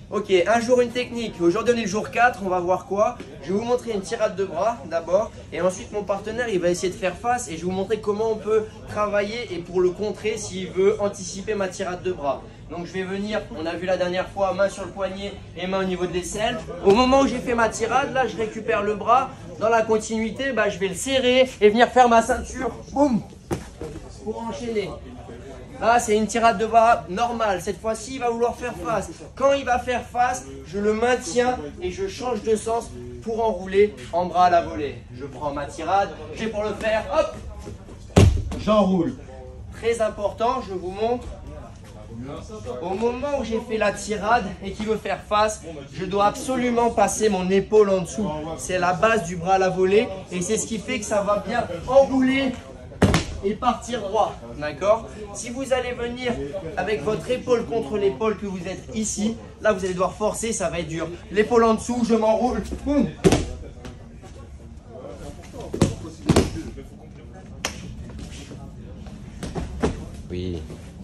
Ok, un jour une technique. Aujourd'hui on est le jour 4, on va voir quoi? Je vais vous montrer une tirade de bras d'abord et ensuite mon partenaire il va essayer de faire face et je vais vous montrer comment on peut travailler et pour le contrer s'il veut anticiper ma tirade de bras. Donc je vais venir, on a vu la dernière fois, main sur le poignet et main au niveau de l'aisselle. Au moment où j'ai fait ma tirade, là je récupère le bras. Dans la continuité, je vais le serrer et venir faire ma ceinture. Boum, pour enchaîner. Là, c'est une tirade de bras normale. Cette fois-ci, il va vouloir faire face. Quand il va faire face, je le maintiens et je change de sens pour enrouler en bras à la volée. Je prends ma tirade, j'ai pour le faire, hop, j'enroule. Très important, je vous montre. Au moment où j'ai fait la tirade et qu'il veut faire face, je dois absolument passer mon épaule en dessous. C'est la base du bras à la volée et c'est ce qui fait que ça va bien enrouler et partir droit, d'accord? Si vous allez venir avec votre épaule contre l'épaule que vous êtes ici, là vous allez devoir forcer, ça va être dur. L'épaule en dessous, je m'enroule. Boum. Oui.